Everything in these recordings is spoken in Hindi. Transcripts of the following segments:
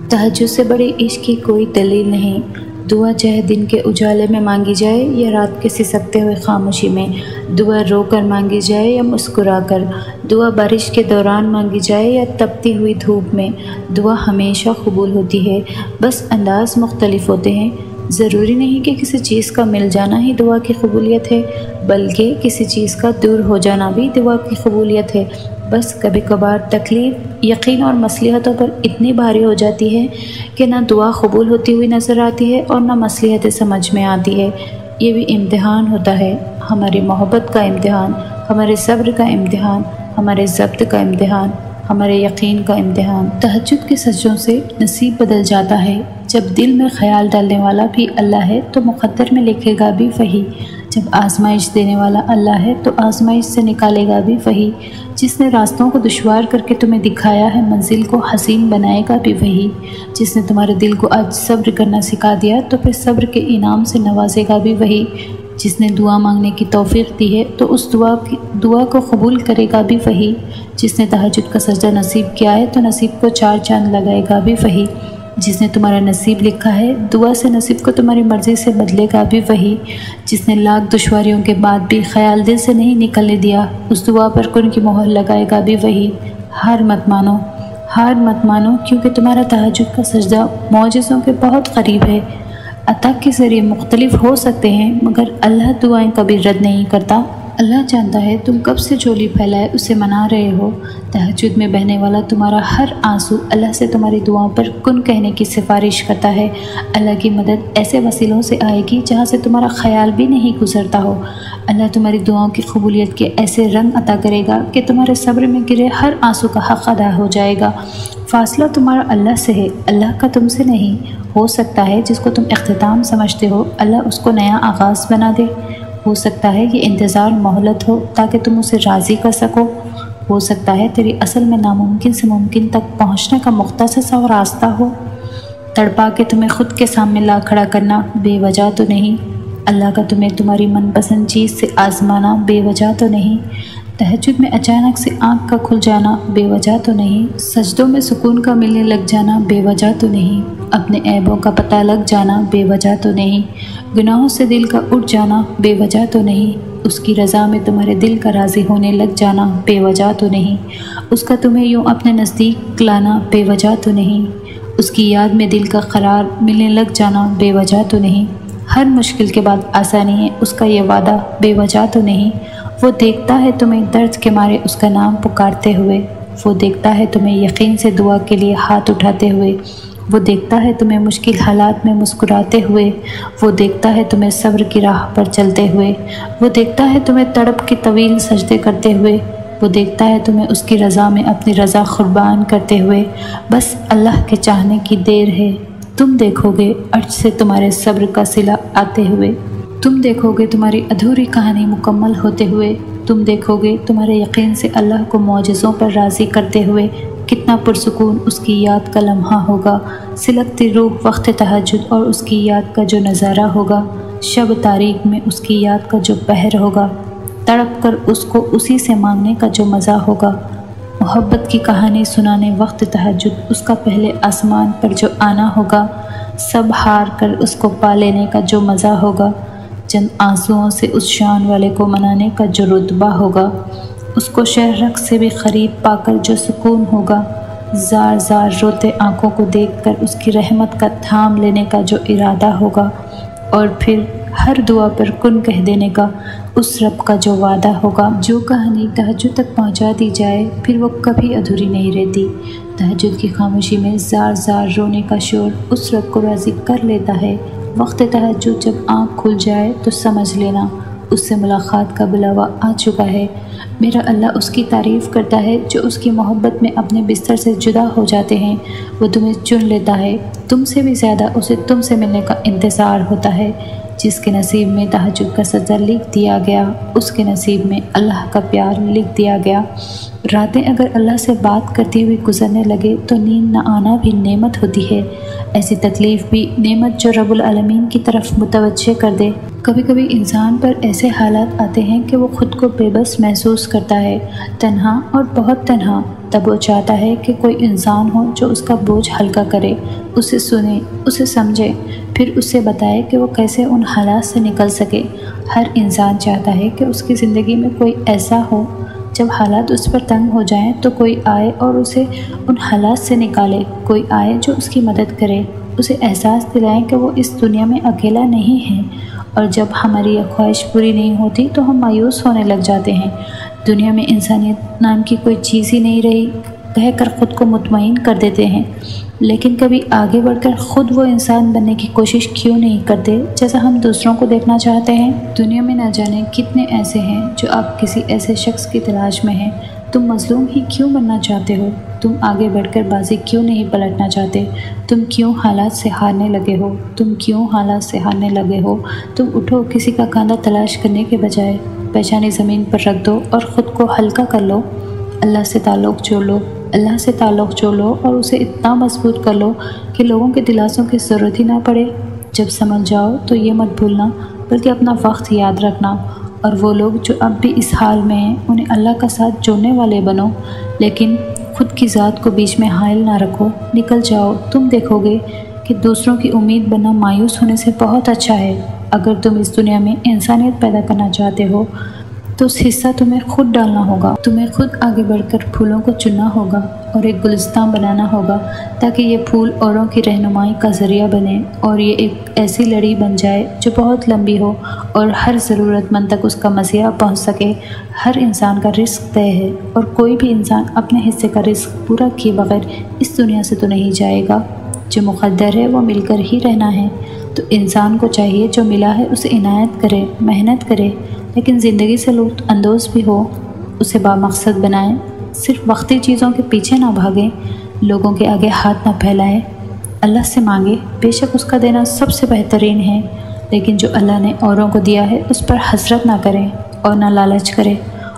तहज्जुद से बड़े इश्क की कोई दलील नहीं। दुआ चाहे दिन के उजाले में मांगी जाए या रात के सिसकते हुए खामोशी में, दुआ रो कर मांगी जाए या मुस्कुरा कर, दुआ बारिश के दौरान मांगी जाए या तपती हुई धूप में, दुआ हमेशा कबूल होती है। बस अंदाज मुख्तलिफ होते हैं। ज़रूरी नहीं कि किसी चीज़ का मिल जाना ही दुआ की कबूलियत है, बल्कि किसी चीज़ का दूर हो जाना भी दुआ की कबूलियत है। बस कभी कभार तकलीफ़ यकीन और मसलिहतों पर इतनी भारी हो जाती है कि ना दुआ कबूल होती हुई नज़र आती है और ना मसलिहतें समझ में आती है। ये भी इम्तिहान होता है, हमारी मोहब्बत का इम्तिहान, हमारे सब्र का इम्तिहान, हमारे ज़ब्त का इम्तिहान, हमारे यकीन का इम्तिहान। तहज्जुद के सजदों से नसीब बदल जाता है। जब दिल में ख्याल डालने वाला भी अल्लाह है तो मुक़द्दर में लिखेगा भी वही। जब आजमाइश देने वाला अल्लाह है तो आजमाइश से निकालेगा भी वही। जिसने रास्तों को दुश्वार करके तुम्हें दिखाया है मंजिल को हसीन बनाएगा भी वही। जिसने तुम्हारे दिल को आज सब्र करना सिखा दिया तो फिर सब्र के इनाम से नवाजेगा भी वही। जिसने दुआ मांगने की तौफीक दी है तो उस दुआ को कबूल करेगा भी वही। जिसने तहज्जुद का सजदा नसीब किया है तो नसीब को 4 चांद लगाएगा भी वही। जिसने तुम्हारा नसीब लिखा है दुआ से नसीब को तुम्हारी मर्ज़ी से बदलेगा भी वही। जिसने लाख दुश्वारियों के बाद भी ख्याल दिल से नहीं निकलने दिया उस दुआ पर कुन की मोहर लगाएगा भी वही। हार मत मानो क्योंकि तुम्हारा तहज्जुद का सजदा मौजिज़ों के बहुत करीब है। अता के ज़रिए मुख्तलिफ हो सकते हैं मगर अल्लाह दुआएं कभी रद्द नहीं करता। अल्लाह जानता है तुम कब से झोली फैलाए उसे मना रहे हो। तहज्जुद में बहने वाला तुम्हारा हर आंसू अल्लाह से तुम्हारी दुआओं पर कुन कहने की सिफारिश करता है। अल्लाह की मदद ऐसे वसीलों से आएगी जहाँ से तुम्हारा ख्याल भी नहीं गुजरता हो। अल्लाह तुम्हारी दुआओं की कबूलियत के ऐसे रंग अता करेगा कि तुम्हारे सब्र में गिरे हर आंसू का हक़ अदा हो जाएगा। फ़ासला तुम्हारा अल्लाह से है, अल्लाह का तुमसे नहीं। हो सकता है जिसको तुम इख्तिताम समझते हो अल्लाह उसको नया आगाज़ बना दे। हो सकता है ये इंतज़ार मोहलत हो ताकि तुम उसे राज़ी कर सको। हो सकता है तेरी असल में नामुमकिन से मुमकिन तक पहुँचने का मुख्तसर सा रास्ता हो। तड़पा के तुम्हें ख़ुद के सामने ला खड़ा करना बेवजह तो नहीं। अल्लाह का तुम्हें तुम्हारी मनपसंद चीज़ से आज़माना बेवजह तो नहीं। तहज्जुद में अचानक से आँख का खुल जाना बेवजह तो नहीं। सजदों में सुकून का मिलने लग जाना बेवजह तो नहीं। अपने ऐबों का पता लग जाना बेवजह तो नहीं। गुनाहों से दिल का उठ जाना बेवजह तो नहीं। उसकी रज़ा में तुम्हारे दिल का राज़ी होने लग जाना बेवजह तो नहीं। उसका तुम्हें यूँ अपने नज़दीक लाना बेवजह तो नहीं। उसकी याद में दिल का करार मिलने लग जाना बेवजह तो नहीं। हर मुश्किल के बाद आसानी है उसका ये वादा बेवजह तो नहीं। वो देखता है तुम्हें दर्द के मारे उसका नाम पुकारते हुए। वो देखता है तुम्हें यकीन से दुआ के लिए हाथ उठाते हुए। वो देखता है तुम्हें मुश्किल हालात में मुस्कुराते हुए। वो देखता है तुम्हें सब्र की राह पर चलते हुए। वो देखता है तुम्हें तड़प के तवील सजदे करते हुए। वो देखता है तुम्हें उसकी रज़ा में अपनी रज़ा कुर्बान करते हुए। बस अल्लाह के चाहने की देर है। तुम देखोगे अर्श से तुम्हारे सब्र का सिला आते हुए। तुम देखोगे तुम्हारी अधूरी कहानी मुकम्मल होते हुए। तुम देखोगे तुम्हारे यकीन से अल्लाह को मौजिज़ों पर राज़ी करते हुए। कितना पुरसुकून उसकी याद का लम्हा होगा। सिलकती रूह वक्त तहज्जुद और उसकी याद का जो नज़ारा होगा। शब तारीक में उसकी याद का जो पहर होगा। तड़प कर उसको उसी से मांगने का जो मज़ा होगा। मोहब्बत की कहानी सुनाने वक्त तहज्जुद उसका पहले आसमान पर जो आना होगा। सब हार कर उसको पा लेने का जो मज़ा होगा। चंद आंसुओं से उस शान वाले को मनाने का जो रुतबा होगा। उसको शहरक से भी करीब पाकर जो सुकून होगा। ज़ार ज़ार रोते आँखों को देखकर उसकी रहमत का थाम लेने का जो इरादा होगा। और फिर हर दुआ पर कुन कह देने का उस रब का जो वादा होगा। जो कहानी तहज्जुद तक पहुँचा दी जाए फिर वो कभी अधूरी नहीं रहती। तहज्जुद की खामोशी में ज़ार ज़ार रोने का शोर उस रब को राज़ी कर लेता है। वक्त तहज्जुद जब आँख खुल जाए तो समझ लेना उससे मुलाकात का बुलावा आ चुका है। मेरा अल्लाह उसकी तारीफ़ करता है जो उसकी मोहब्बत में अपने बिस्तर से जुदा हो जाते हैं। वो तुम्हें चुन लेता है, तुमसे भी ज़्यादा उसे तुमसे मिलने का इंतज़ार होता है। जिसके नसीब में तहज्जुद का सजदा लिख दिया गया उसके नसीब में अल्लाह का प्यार लिख दिया गया। रातें अगर अल्लाह से बात करती हुई गुजरने लगे तो नींद न आना भी नेमत होती है। ऐसी तकलीफ़ भी नेमत जो रब्बुल आलमीन की तरफ मुतवज्जे कर दे। कभी कभी इंसान पर ऐसे हालात आते हैं कि वो ख़ुद को बेबस महसूस करता है, तन्हा और बहुत तन्हा। तब वो चाहता है कि कोई इंसान हो जो उसका बोझ हल्का करे, उसे सुने, उसे समझे, फिर उसे बताए कि वो कैसे उन हालात से निकल सके। हर इंसान चाहता है कि उसकी ज़िंदगी में कोई ऐसा हो जब हालात उस पर तंग हो जाएं तो कोई आए और उसे उन हालात से निकाले, कोई आए जो उसकी मदद करे, उसे एहसास दिलाएं कि वो इस दुनिया में अकेला नहीं है। और जब हमारी यह ख्वाहिश पूरी नहीं होती तो हम मायूस होने लग जाते हैं। दुनिया में इंसानियत नाम की कोई चीज़ ही नहीं रही कहकर ख़ुद को मुतमईन कर देते हैं। लेकिन कभी आगे बढ़कर ख़ुद वो इंसान बनने की कोशिश क्यों नहीं करते जैसा हम दूसरों को देखना चाहते हैं। दुनिया में न जाने कितने ऐसे हैं जो आप किसी ऐसे शख्स की तलाश में हैं। तुम मज़लूम ही क्यों बनना चाहते हो? तुम आगे बढ़कर बाजी क्यों नहीं पलटना चाहते? तुम क्यों हालात से हारने लगे हो? तुम उठो, किसी का कंधा तलाश करने के बजाय पेशानी ज़मीन पर रख दो और ख़ुद को हल्का कर लो। अल्लाह से ताल्लुक़ जोड़ लो और उसे इतना मजबूत कर लो कि लोगों के दिलासों की ज़रूरत ही ना पड़े। जब समझ जाओ तो ये मत भूलना बल्कि अपना वक्त याद रखना, और वो लोग जो अब भी इस हाल में हैं उन्हें अल्लाह का साथ जोड़ने वाले बनो, लेकिन खुद की ज़ात को बीच में हाइल ना रखो। निकल जाओ, तुम देखोगे कि दूसरों की उम्मीद बनना मायूस होने से बहुत अच्छा है। अगर तुम इस दुनिया में इंसानियत पैदा करना चाहते हो तो उस हिस्सा तुम्हें खुद डालना होगा। तुम्हें खुद आगे बढ़कर फूलों को चुनना होगा और एक गुलिस्तान बनाना होगा ताकि ये फूल औरों की रहनुमाई का ज़रिया बने और ये एक ऐसी लड़ी बन जाए जो बहुत लंबी हो और हर ज़रूरतमंद तक उसका मज़िया पहुंच सके। हर इंसान का रिस्क तय है और कोई भी इंसान अपने हिस्से का रिस्क पूरा किए बगैर इस दुनिया से तो नहीं जाएगा। जो मुक़द्दर है वो मिलकर ही रहना है, तो इंसान को चाहिए जो मिला है उसे इनायत करे, मेहनत करे, लेकिन ज़िंदगी से लुत्फ़ अंदोज़ भी हो, उसे बामकसद बनाएं। सिर्फ वक्ती चीज़ों के पीछे ना भागें, लोगों के आगे हाथ ना फैलाएं। अल्लाह से मांगे, बेशक उसका देना सबसे बेहतरीन है, लेकिन जो अल्लाह ने औरों को दिया है उस पर हसरत ना करें और ना लालच करें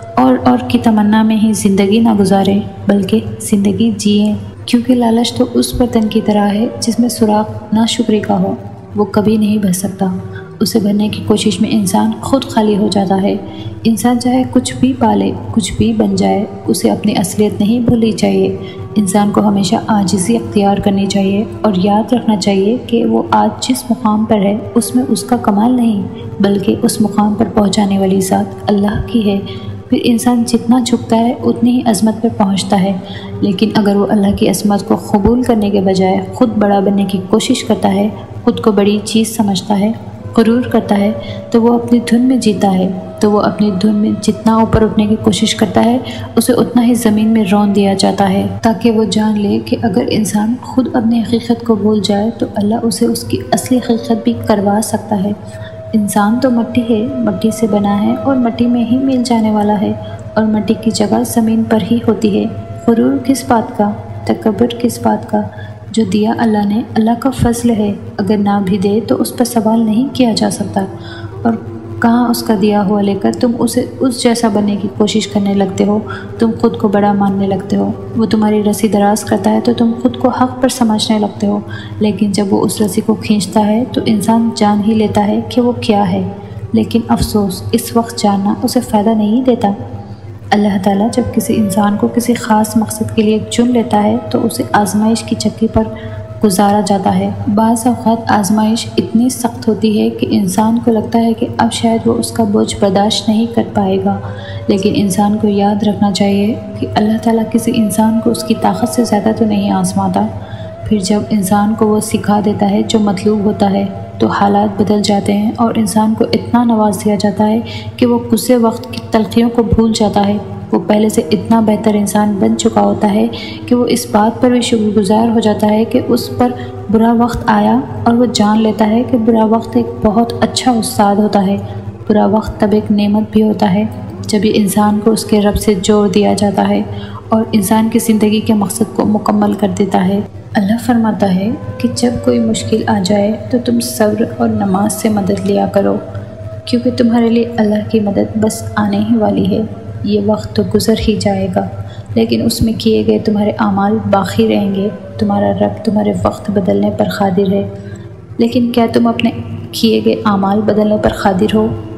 और की तमन्ना में ही ज़िंदगी ना गुजारें, बल्कि ज़िंदगी जिएं। क्योंकि लालच तो उस बर्तन की तरह है जिसमें सुराख नाशुक्री का हो, वो कभी नहीं भर सकता। उसे भरने की कोशिश में इंसान खुद खाली हो जाता है। इंसान चाहे कुछ भी पाले, कुछ भी बन जाए, उसे अपनी असलियत नहीं भूलनी चाहिए। इंसान को हमेशा आजिज़ी अख्तियार करनी चाहिए और याद रखना चाहिए कि वो आज जिस मुकाम पर है उसमें उसका कमाल नहीं, बल्कि उस मुकाम पर पहुंचाने वाली ज़ात अल्लाह की है। फिर इंसान जितना झुकता है उतनी ही अज़मत पर पहुंचता है। लेकिन अगर वो अल्लाह की अज़मत को कबूल करने के बजाय ख़ुद बड़ा बनने की कोशिश करता है, ख़ुद को बड़ी चीज़ समझता है, गुरूर करता है, तो वो अपनी धुन में जीता है। तो वो अपनी धुन में जितना ऊपर उठने की कोशिश करता है उसे उतना ही ज़मीन में रौंद दिया जाता है, ताकि वो जान ले कि अगर इंसान खुद अपनी हकीकत को भूल जाए तो अल्लाह उसे उसकी असली हकीकत भी करवा सकता है। इंसान तो मिट्टी है, मिट्टी से बना है और मिट्टी में ही मिल जाने वाला है, और मिट्टी की जगह ज़मीन पर ही होती है। गुरूर किस बात का, तकब्बुर किस बात का? जो दिया अल्लाह ने, अल्लाह का फ़ज़ल है। अगर ना भी दे तो उस पर सवाल नहीं किया जा सकता। और कहाँ उसका दिया हुआ लेकर तुम उसे उस जैसा बनने की कोशिश करने लगते हो। तुम खुद को बड़ा मानने लगते हो। वो तुम्हारी रस्सी दराज करता है तो तुम खुद को हक़ पर समझने लगते हो, लेकिन जब वो उस रस्सी को खींचता है तो इंसान जान ही लेता है कि वो क्या है। लेकिन अफसोस, इस वक्त जानना उसे फ़ायदा नहीं देता। अल्लाह ताला जब किसी इंसान को किसी ख़ास मकसद के लिए चुन लेता है तो उसे आजमाइश की चक्की पर गुजारा जाता है। बाज़ औक़ात आजमाइश इतनी सख्त होती है कि इंसान को लगता है कि अब शायद वो उसका बोझ बर्दाश्त नहीं कर पाएगा, लेकिन इंसान को याद रखना चाहिए कि अल्लाह ताला किसी इंसान को उसकी ताकत से ज़्यादा तो नहीं आज़माता। फिर जब इंसान को वो सिखा देता है जो मतलूब होता है तो हालात बदल जाते हैं और इंसान को इतना नवाज दिया जाता है कि वो गुस्से वक्त की तलखियों को भूल जाता है। वो पहले से इतना बेहतर इंसान बन चुका होता है कि वो इस बात पर भी शुक्रगुजार हो जाता है कि उस पर बुरा वक्त आया, और वो जान लेता है कि बुरा वक्त एक बहुत अच्छा उस्ताद होता है। बुरा वक्त तब एक नेमत भी होता है जब ये इंसान को उसके रब से जोड़ दिया जाता है और इंसान की ज़िंदगी के मकसद को मुकम्मल कर देता है। अल्लाह फरमाता है कि जब कोई मुश्किल आ जाए तो तुम सब्र और नमाज से मदद लिया करो, क्योंकि तुम्हारे लिए अल्लाह की मदद बस आने ही वाली है। ये वक्त तो गुज़र ही जाएगा, लेकिन उसमें किए गए तुम्हारे आमाल बाकी रहेंगे। तुम्हारा रब तुम्हारे वक्त बदलने पर क़ादिर है, लेकिन क्या तुम अपने किए गए आमाल बदलने पर क़ादिर हो?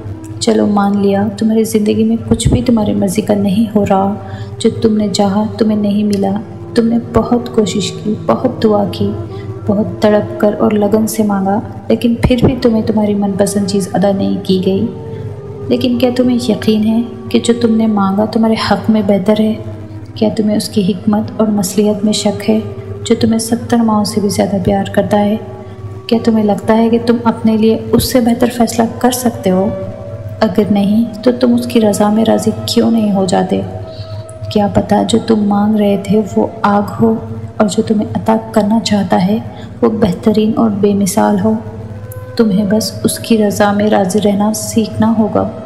चलो मान लिया तुम्हारी ज़िंदगी में कुछ भी तुम्हारी मर्ज़ी का नहीं हो रहा, जो तुमने चाहा तुम्हें नहीं मिला। तुमने बहुत कोशिश की, बहुत दुआ की, बहुत तड़प कर और लगन से मांगा, लेकिन फिर भी तुम्हें तुम्हारी मनपसंद चीज़ अदा नहीं की गई। लेकिन क्या तुम्हें यकीन है कि जो तुमने मांगा तुम्हारे हक़ में बेहतर है? क्या तुम्हें उसकी हिकमत और मसलियत में शक है, जो तुम्हें 70 माओं से भी ज़्यादा प्यार करता है? क्या तुम्हें लगता है कि तुम अपने लिए उससे बेहतर फ़ैसला कर सकते हो? अगर नहीं तो तुम उसकी रज़ा में राज़ी क्यों नहीं हो जाते? क्या पता जो तुम मांग रहे थे वो आग हो और जो तुम्हें अता करना चाहता है वो बेहतरीन और बेमिसाल हो। तुम्हें बस उसकी रज़ा में राज़ी रहना सीखना होगा।